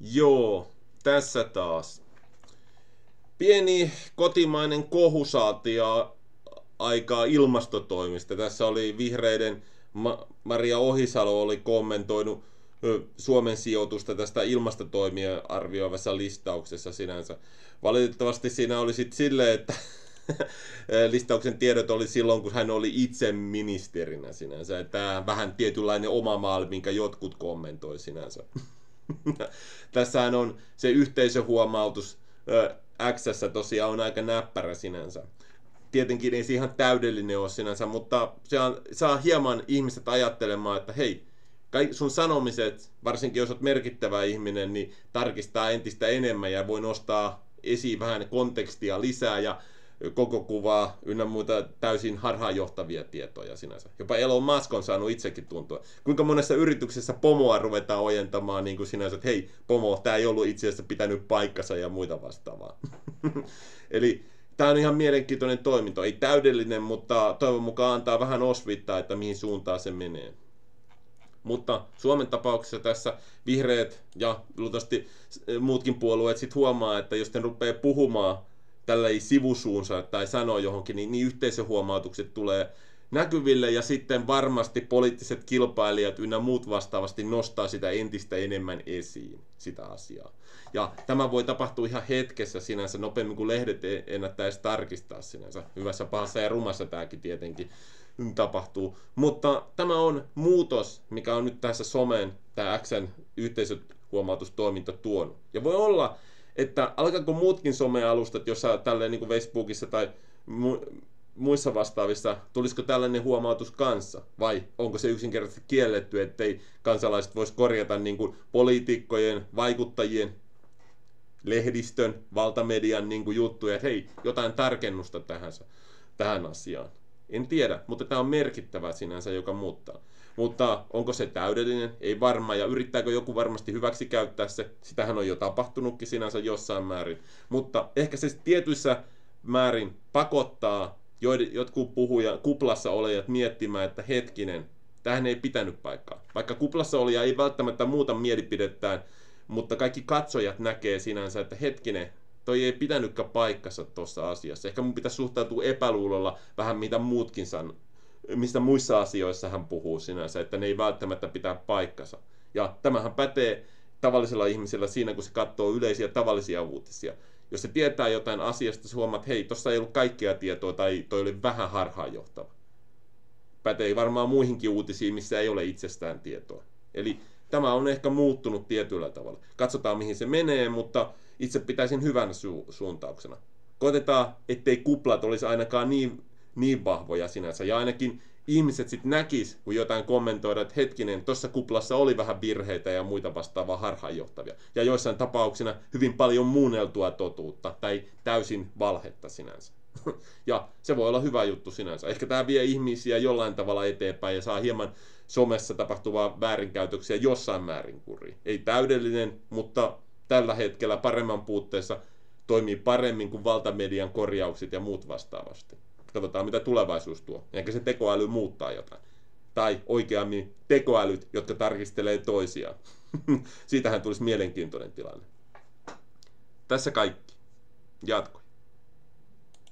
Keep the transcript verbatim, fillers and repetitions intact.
Joo, tässä taas. Pieni kotimainen kohu saatiin aikaa ilmastotoimista. Tässä oli vihreiden Ma- Maria Ohisalo oli kommentoinut Suomen sijoitusta tästä ilmastotoimia arvioivassa listauksessa sinänsä. Valitettavasti siinä oli sitten silleen, että listauksen tiedot oli silloin, kun hän oli itse ministerinä sinänsä. Tämä vähän tietynlainen oma maali, minkä jotkut kommentoi sinänsä. Tässähän on se yhteisöhuomautus X:ssä tosiaan on aika näppärä sinänsä. Tietenkin ei se ihan täydellinen ole sinänsä, mutta se saa hieman ihmiset ajattelemaan, että hei, sun sanomiset, varsinkin jos olet merkittävä ihminen, niin tarkistaa entistä enemmän ja voi nostaa esiin vähän kontekstia lisää ja koko kuvaa ynnä muuta täysin harhaanjohtavia tietoja sinänsä. Jopa Elon Musk on saanut itsekin tuntua. Kuinka monessa yrityksessä pomoa ruvetaan ojentamaan niin kuin sinänsä, että hei, pomo, tämä ei ollut itse asiassa pitänyt paikkansa ja muita vastaavaa. Eli tämä on ihan mielenkiintoinen toiminto. Ei täydellinen, mutta toivon mukaan antaa vähän osvittaa, että mihin suuntaan se menee. Mutta Suomen tapauksessa tässä vihreät ja luultavasti muutkin puolueet sit huomaa, että jos ne rupeaa puhumaan tällä sivusuunsa tai sanoo johonkin, niin, niin yhteisöhuomautukset tulee näkyville ja sitten varmasti poliittiset kilpailijat ynnä muut vastaavasti nostaa sitä entistä enemmän esiin, sitä asiaa. Ja tämä voi tapahtua ihan hetkessä sinänsä, nopeammin kuin lehdet ennättää edes tarkistaa sinänsä. Hyvässä, pahassa ja rumassa tämäkin tietenkin tapahtuu. Mutta tämä on muutos, mikä on nyt tässä someen, tämä X:n yhteisöhuomautustoiminta tuonut. Ja voi olla, että alkaako muutkin somealustat, jossa tälleen niin kuin Facebookissa tai mu- muissa vastaavissa, tulisiko tällainen huomautus kanssa? Vai onko se yksinkertaisesti kielletty, ettei kansalaiset voisi korjata niin kuin poliitikkojen, vaikuttajien, lehdistön, valtamedian niin kuin juttuja, että hei, jotain tarkennusta tähän, tähän asiaan. En tiedä, mutta tämä on merkittävä sinänsä, joka muuttaa. Mutta onko se täydellinen? Ei varmaan. Ja yrittääkö joku varmasti hyväksi käyttää se? Sitähän on jo tapahtunutkin sinänsä jossain määrin. Mutta ehkä se tietyissä määrin pakottaa jotkut puhuja, kuplassa olejat miettimään, että hetkinen, tähän ei pitänyt paikkaa. Vaikka kuplassa olija ei välttämättä muuta mielipidettään, mutta kaikki katsojat näkee sinänsä, että hetkinen, toi ei pitänytkään paikkansa tuossa asiassa. Ehkä mun pitäisi suhtautua epäluulolla vähän mitä muutkin sanoo, mistä muissa asioissa hän puhuu sinänsä, että ne ei välttämättä pitää paikkansa. Ja tämähän pätee tavallisella ihmisellä siinä, kun se katsoo yleisiä tavallisia uutisia. Jos se tietää jotain asiasta, se huomaa, että hei, tuossa ei ollut kaikkea tietoa tai toi oli vähän harhaanjohtava. Pätee varmaan muihinkin uutisiin, missä ei ole itsestään tietoa. Eli tämä on ehkä muuttunut tietyllä tavalla. Katsotaan, mihin se menee, mutta itse pitäisin hyvän su- suuntauksena. Koitetaan, ettei kuplat olisi ainakaan niin, niin vahvoja sinänsä. Ja ainakin ihmiset sitten näkis, kun jotain kommentoidaan, että hetkinen, tuossa kuplassa oli vähän virheitä ja muita vastaavaa harhaanjohtavia. Ja joissain tapauksina hyvin paljon muunneltua totuutta tai täysin valhetta sinänsä. Ja se voi olla hyvä juttu sinänsä. Ehkä tämä vie ihmisiä jollain tavalla eteenpäin ja saa hieman somessa tapahtuvaa väärinkäytöksiä jossain määrin kuriin. Ei täydellinen, mutta tällä hetkellä paremman puutteessa toimii paremmin kuin valtamedian korjaukset ja muut vastaavasti. Katsotaan, mitä tulevaisuus tuo. Ehkä se tekoäly muuttaa jotain. Tai oikeammin tekoälyt, jotka tarkistelee toisiaan. Siitähän tulisi mielenkiintoinen tilanne. Tässä kaikki. Jatko.